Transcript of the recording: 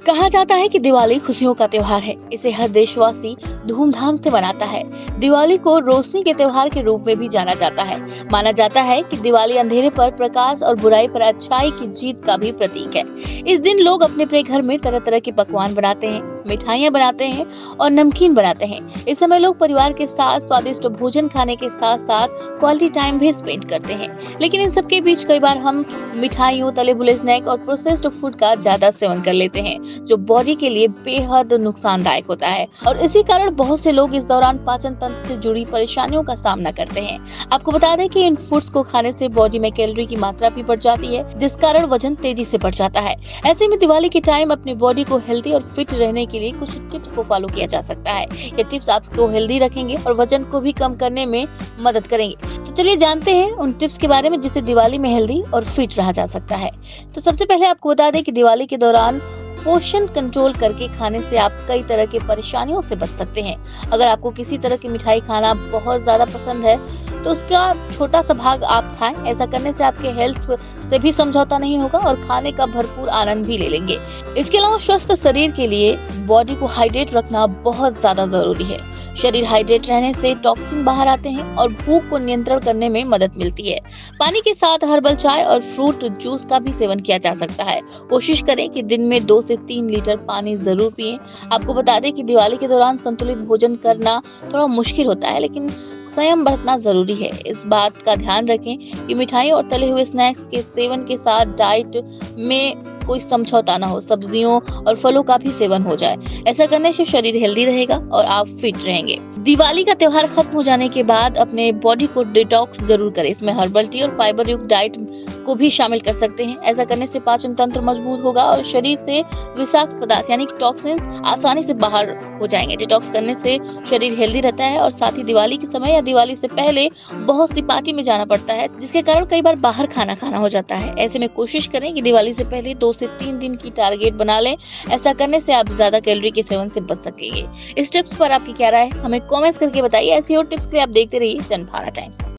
कहा जाता है कि दिवाली खुशियों का त्योहार है। इसे हर देशवासी धूमधाम से मनाता है। दिवाली को रोशनी के त्योहार के रूप में भी जाना जाता है। माना जाता है कि दिवाली अंधेरे पर प्रकाश और बुराई पर अच्छाई की जीत का भी प्रतीक है। इस दिन लोग अपने अपने घर में तरह तरह के पकवान बनाते हैं, मिठाइयाँ बनाते हैं और नमकीन बनाते हैं। इस समय लोग परिवार के साथ स्वादिष्ट भोजन खाने के साथ साथ क्वालिटी टाइम भी स्पेंड करते हैं। लेकिन इन सब के बीच कई बार हम मिठाइयों, तले भुने स्नैक और प्रोसेस्ड फूड का ज्यादा सेवन कर लेते हैं, जो बॉडी के लिए बेहद नुकसानदायक होता है। और इसी कारण बहुत से लोग इस दौरान पाचन तंत्र से जुड़ी परेशानियों का सामना करते हैं। आपको बता दें कि इन फूड्स को खाने से बॉडी में कैलोरी की मात्रा भी बढ़ जाती है, जिस कारण वजन तेजी से बढ़ जाता है। ऐसे में दिवाली के टाइम अपनी बॉडी को हेल्दी और फिट रहने के लिए कुछ टिप्स को फॉलो किया जा सकता है। ये टिप्स आपको हेल्दी रखेंगे और वजन को भी कम करने में मदद करेंगे। तो चलिए जानते हैं उन टिप्स के बारे में जिससे दिवाली में हेल्दी और फिट रहा जा सकता है। तो सबसे पहले आपको बता दें कि दिवाली के दौरान पोषण कंट्रोल करके खाने से आप कई तरह की परेशानियों से बच सकते हैं। अगर आपको किसी तरह की मिठाई खाना बहुत ज्यादा पसंद है तो उसका छोटा सा भाग आप खाएं। ऐसा करने से आपके हेल्थ से भी समझौता नहीं होगा और खाने का भरपूर आनंद भी ले लेंगे। इसके अलावा स्वस्थ शरीर के लिए बॉडी को हाइड्रेट रखना बहुत ज्यादा जरूरी है। शरीर हाइड्रेट रहने से टॉक्सिन बाहर आते हैं और भूख को नियंत्रण करने में मदद मिलती है। पानी के साथ हर्बल चाय और फ्रूट जूस का भी सेवन किया जा सकता है। कोशिश करें कि दिन में 2 से 3 लीटर पानी जरूर पिएं। आपको बता दें कि दिवाली के दौरान संतुलित भोजन करना थोड़ा मुश्किल होता है, लेकिन संयम बरतना जरूरी है। इस बात का ध्यान रखें कि मिठाई और तले हुए स्नैक्स के सेवन के साथ डाइट में कोई समझौता ना हो। सब्जियों और फलों का भी सेवन हो जाए। ऐसा करने से शरीर हेल्दी रहेगा और आप फिट रहेंगे। दिवाली का त्योहार खत्म हो जाने के बाद अपने बॉडी को डिटॉक्स जरूर करें। इसमें हर्बल टी और फाइबर युक्त डाइट को भी शामिल कर सकते हैं। ऐसा करने से पाचन तंत्र मजबूत होगा और शरीर से विषाक्त पदार्थ यानी कि टॉक्सिन्स आसानी से बाहर हो जाएंगे। डिटॉक्स करने से शरीर हेल्दी रहता है और साथ ही दिवाली के समय या दिवाली से पहले बहुत सी पार्टी में जाना पड़ता है, जिसके कारण कई बार बाहर खाना हो जाता है। ऐसे में कोशिश करें कि दिवाली से पहले 2 से 3 दिन की टारगेट बना लें। ऐसा करने से आप ज्यादा कैलोरी के सेवन से बच सकेंगे। इस टिप्स पर आपकी क्या राय है, हमें कमेंट्स करके बताइए। ऐसी और टिप्स के लिए आप देखते रहिए जनभारत टाइम्स।